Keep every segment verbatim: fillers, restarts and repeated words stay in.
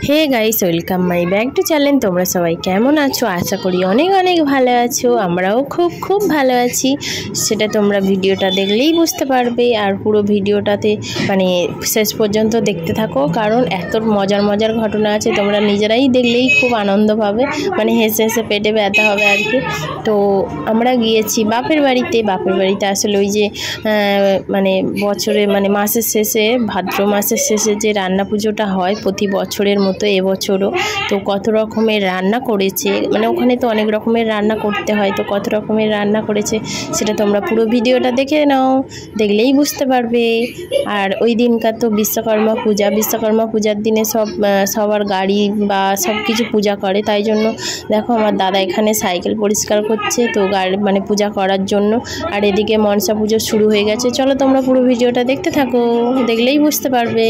Hey guys, welcome my back to channel. তোমরা সবাই কেমন আছো? আশা করি অনেক অনেক ভালো আছো। আমরাও খুব খুব ভালো আছি। সেটা তোমরা ভিডিওটা দেখলেই বুঝতে পারবে। আর পুরো ভিডিওটাতে মানে শেষ পর্যন্ত দেখতে থাকো, কারণ এত মজার মজার ঘটনা আছে, তোমরা নিজেরাই দেখলেই খুব আনন্দ পাবে, মানে হেসে হেসে পেটে ব্যথা হবে আর কি। তো আমরা গিয়েছি বাপের বাড়িতে। বাপের বাড়িতে আসলে ওই যে মানে বছরে মানে মাসের শেষে, ভাদ্র মাসের শেষে যে রান্না পুজোটা হয় প্রতি বছরের মতো এবছরও, তো কত রকমের রান্না করেছে, মানে ওখানে তো অনেক রকমের রান্না করতে হয়, তো কত রকমের রান্না করেছে সেটা তোমরা পুরো ভিডিওটা দেখে নাও, দেখলেই বুঝতে পারবে। আর ওই দিনকার তো বিশ্বকর্মা পূজা, বিশ্বকর্মা পূজার দিনে সব সবার গাড়ি বা সব কিছু পূজা করে, তাই জন্য দেখো আমার দাদা এখানে সাইকেল পরিষ্কার করছে, তো গাড়ি মানে পূজা করার জন্য। আর এদিকে মনসা পুজো শুরু হয়ে গেছে। চলো তোমরা পুরো ভিডিওটা দেখতে থাকো, দেখলেই বুঝতে পারবে।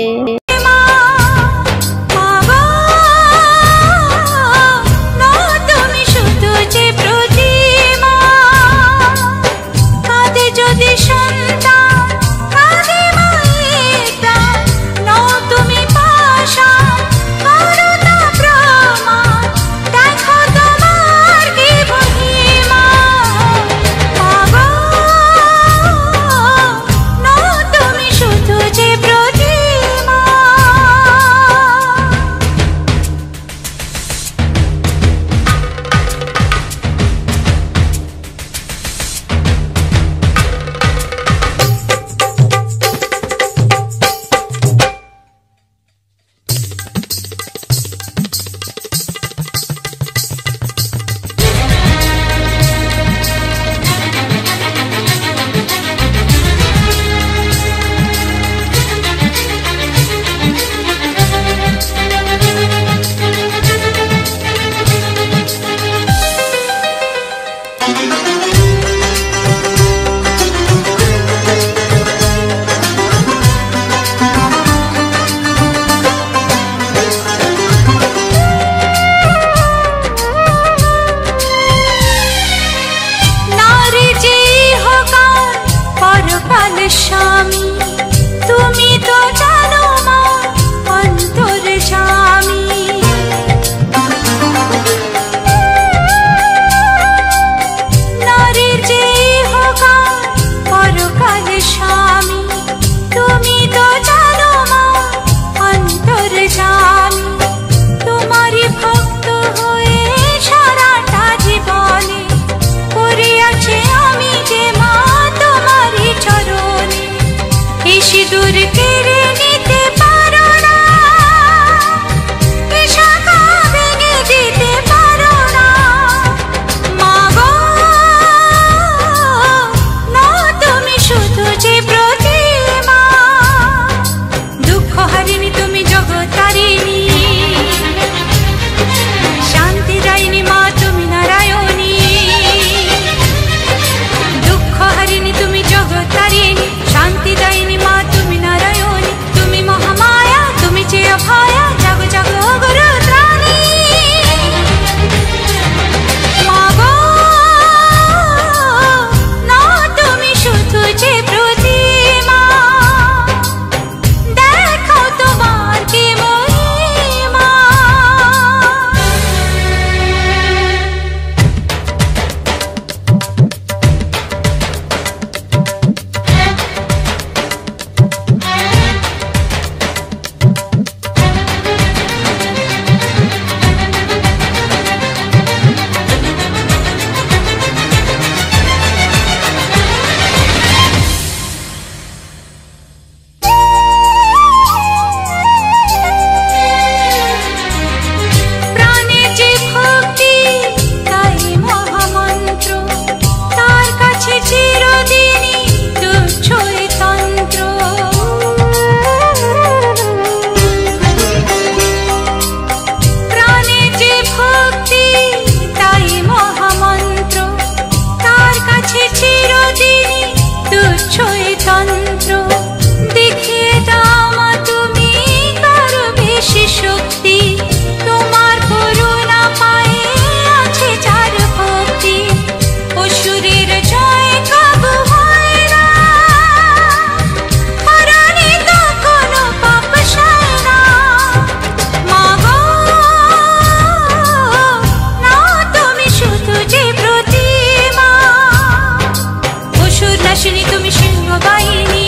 তুমি সিংহবাহিনী,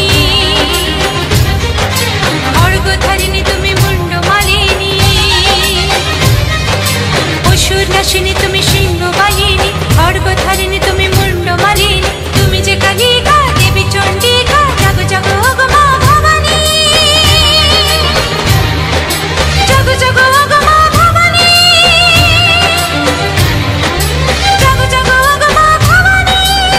খড়গধারিণী তুমি মুন্ডমালিনী, অসুর নাশিনী তুমি সিংহবাহিনী, খড়গধারিণী তুমি মুন্ডমালিনী, তুমি যে কালিকা দেবী চণ্ডিকা, জাগো জাগো গো মা ভবানী, জাগো জাগো গো মা ভবানী, জাগো জাগো গো মা ভবানী।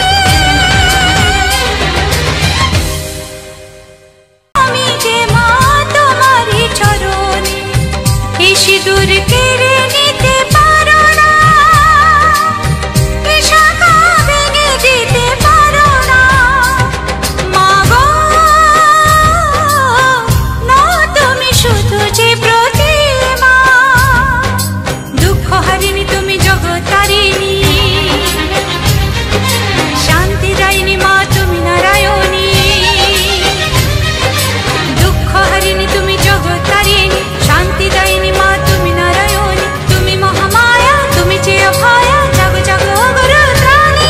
আমি যে মা তোমারই চরণে এই সিঁদুর কেড়ে নিতে পারো না, এ শাখা ভেঙে দিতে পারো না, মা গো না তুমি শুধু যে প্রতিমা, দুঃখ হারিণী তুমি জগতারিণী, শান্তি দায়িনী মা তুমি নারায়ণী, দুঃখ হারিণী তুমি জগতারিণী, শান্তি দায়িনী মা তুমি নারায়ণী, তুমি মহামায়া তুমি যে অভয়া, জাগো জাগো গো রুদ্রাণী,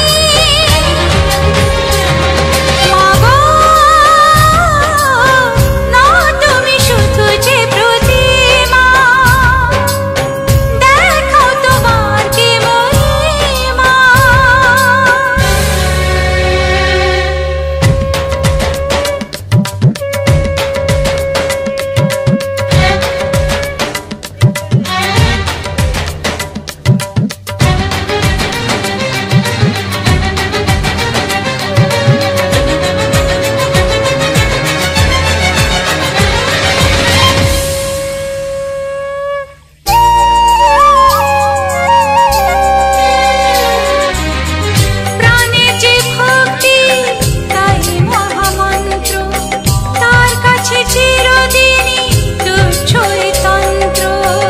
মা গো না তুমি শুধু যে প্রতিমা, দেখো তোমার কি মহিমা। প্রাণে যে ভক্তি তাই মহামন্ত্র, তার কাছে চিরদিনই তুচ্ছই তন্ত্র,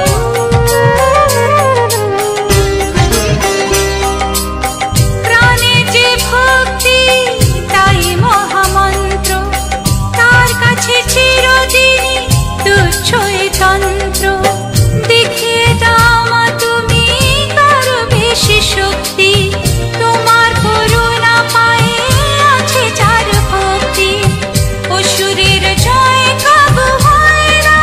প্রাণে যে ভক্তি তাই মহামন্ত্র, তার কাছে চিরদিনই তুচ্ছই তন্ত্র, দেখিয়ে দাও মা তুমি কারো বেশি শক্তি, তোমার করুণা পায়ে আছে যার ভক্তি, অসুরের জয় কাবু হয় না।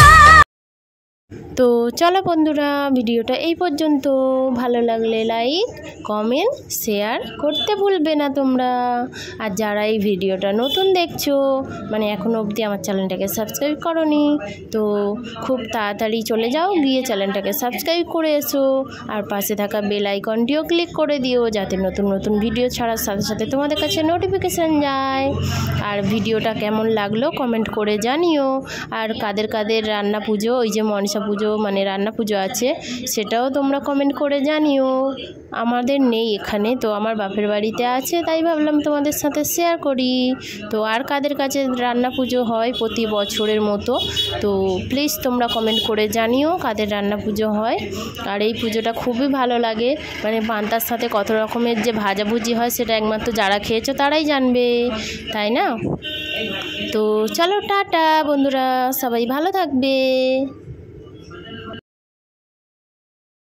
তো চলো বন্ধুরা, ভিডিওটা এই পর্যন্ত। ভালো লাগলে লাইক কমেন্ট শেয়ার করতে ভুলবে না তোমরা। আর যারা এই ভিডিওটা নতুন দেখছো, মানে এখনও অবধি আমার চ্যানেলটাকে সাবস্ক্রাইব করোনি, তো খুব তাড়াতাড়ি চলে যাও, গিয়ে চ্যানেলটাকে সাবস্ক্রাইব করে এসো, আর পাশে থাকা বেল আইকনটিও ক্লিক করে দিও, যাতে নতুন নতুন ভিডিও ছাড়ার সাথে সাথে তোমাদের কাছে নোটিফিকেশান যায়। আর ভিডিওটা কেমন লাগলো কমেন্ট করে জানিও। আর কাদের কাদের রান্না পুজো, ওই যে মনসা পুজো মানে রান্না পুজো আছে, সেটাও তোমরা কমেন্ট করে জানিও। আমাদের নেই এখানে, তো আমার বাপের বাড়িতে আছে, তাই ভাবলাম তোমাদের সাথে শেয়ার করি। তো আর কাদের কাছে রান্না পুজো হয় প্রতি বছরের মতো, তো প্লিজ তোমরা কমেন্ট করে জানিও কাদের রান্না পুজো হয়। আর এই পুজোটা খুবই ভালো লাগে, মানে পান্তার সাথে কত রকমের যে ভাজাভুজি হয় সেটা একমাত্র যারা খেয়েছো তারাই জানবে, তাই না? তো চলো টাটা বন্ধুরা, সবাই ভালো থাকবে।